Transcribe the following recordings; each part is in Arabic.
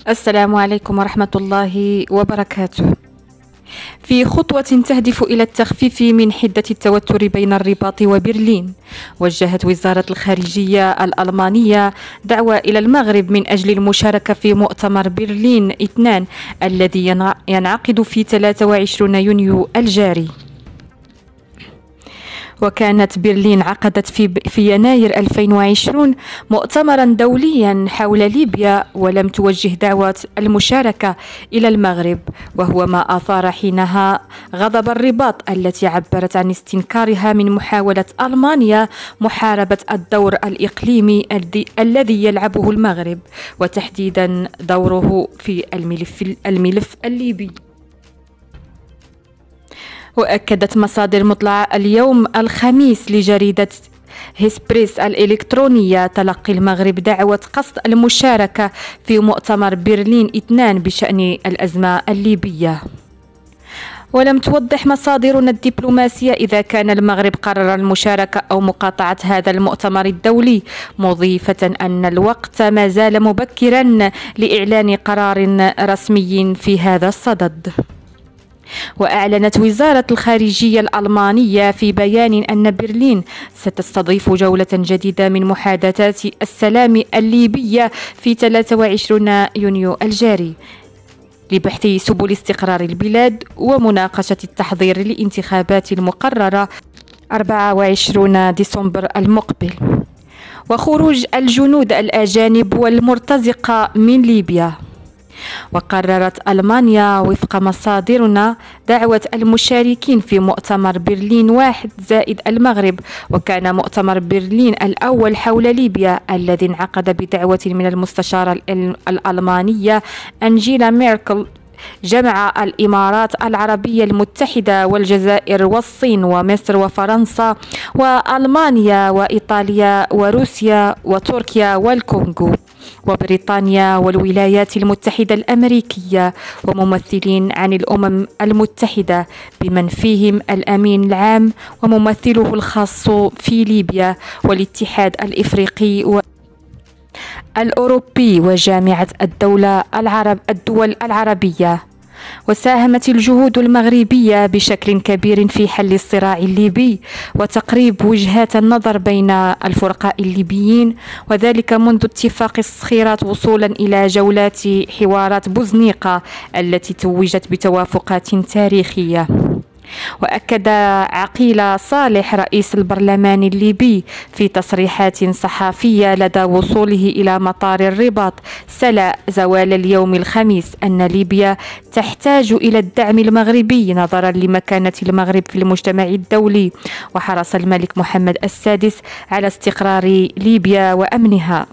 السلام عليكم ورحمة الله وبركاته. في خطوة تهدف إلى التخفيف من حدة التوتر بين الرباط وبرلين، وجهت وزارة الخارجية الألمانية دعوة إلى المغرب من أجل المشاركة في مؤتمر برلين 2 الذي ينعقد في 23 يونيو الجاري. وكانت برلين عقدت في يناير 2020 مؤتمرا دوليا حول ليبيا، ولم توجه دعوة المشاركة إلى المغرب، وهو ما أثار حينها غضب الرباط التي عبرت عن استنكارها من محاولة ألمانيا محاربة الدور الإقليمي الذي يلعبه المغرب، وتحديدا دوره في الملف الليبي. وأكدت مصادر مطلعة اليوم الخميس لجريدة هيسبريس الإلكترونية تلقي المغرب دعوة قصد المشاركة في مؤتمر برلين 2 بشأن الأزمة الليبية. ولم توضح مصادرنا الدبلوماسية إذا كان المغرب قرر المشاركة أو مقاطعة هذا المؤتمر الدولي، مضيفة أن الوقت ما زال مبكرا لإعلان قرار رسمي في هذا الصدد. وأعلنت وزارة الخارجية الألمانية في بيان أن برلين ستستضيف جولة جديدة من محادثات السلام الليبية في 23 يونيو الجاري لبحث سبل استقرار البلاد ومناقشة التحضير للانتخابات المقررة 24 ديسمبر المقبل، وخروج الجنود الأجانب والمرتزقة من ليبيا. وقررت ألمانيا وفق مصادرنا دعوة المشاركين في مؤتمر برلين 1 زائد المغرب، وكان مؤتمر برلين الأول حول ليبيا الذي انعقد بدعوة من المستشارة الألمانية أنجيلا ميركل جمع الإمارات العربية المتحدة والجزائر والصين ومصر وفرنسا وألمانيا وإيطاليا وروسيا وتركيا والكونغو وبريطانيا والولايات المتحدة الأمريكية وممثلين عن الأمم المتحدة بمن فيهم الأمين العام وممثله الخاص في ليبيا والاتحاد الإفريقي الأوروبي وجامعة الدول العربية. وساهمت الجهود المغربية بشكل كبير في حل الصراع الليبي وتقريب وجهات النظر بين الفرقاء الليبيين، وذلك منذ اتفاق الصخيرات وصولا إلى جولات حوارات بوزنيقة التي توجت بتوافقات تاريخية. وأكد عقيل صالح رئيس البرلمان الليبي في تصريحات صحفية لدى وصوله إلى مطار الرباط سلا زوال اليوم الخميس أن ليبيا تحتاج إلى الدعم المغربي نظرا لمكانة المغرب في المجتمع الدولي، وحرص الملك محمد السادس على استقرار ليبيا وأمنها.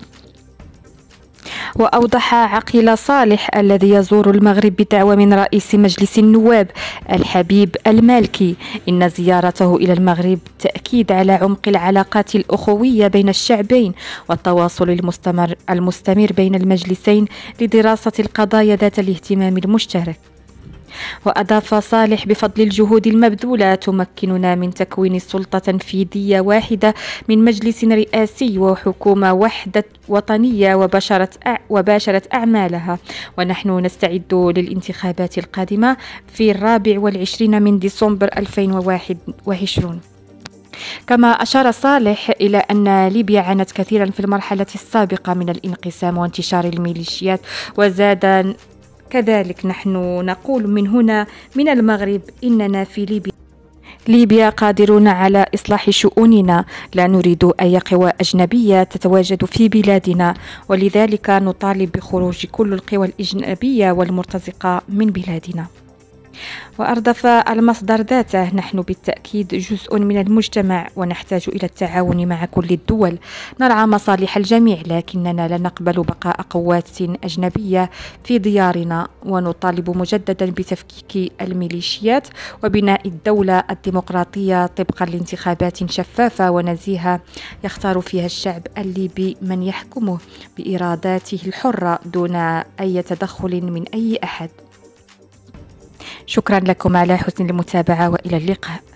وأوضح عقيل صالح الذي يزور المغرب بدعوة من رئيس مجلس النواب الحبيب المالكي إن زيارته إلى المغرب تأكيد على عمق العلاقات الأخوية بين الشعبين والتواصل المستمر بين المجلسين لدراسة القضايا ذات الاهتمام المشترك. وأضاف صالح بفضل الجهود المبذولة تمكننا من تكوين سلطة تنفيذية واحدة من مجلس رئاسي وحكومة وحدة وطنية وباشرت أعمالها، ونحن نستعد للانتخابات القادمة في 24 من ديسمبر 2021. كما أشار صالح إلى أن ليبيا عانت كثيرا في المرحلة السابقة من الانقسام وانتشار الميليشيات، وزاد كذلك نحن نقول من هنا من المغرب إننا في ليبيا قادرون على إصلاح شؤوننا، لا نريد أي قوى أجنبية تتواجد في بلادنا، ولذلك نطالب بخروج كل القوى الأجنبية والمرتزقة من بلادنا. وأردف المصدر ذاته: نحن بالتأكيد جزء من المجتمع ونحتاج إلى التعاون مع كل الدول، نرعى مصالح الجميع، لكننا لا نقبل بقاء قوات أجنبية في ديارنا، ونطالب مجددا بتفكيك الميليشيات وبناء الدولة الديمقراطية طبقا لانتخابات شفافة ونزيهة يختار فيها الشعب الليبي من يحكمه بإراداته الحرة دون أي تدخل من أي أحد. شكرا لكم على حسن المتابعة وإلى اللقاء.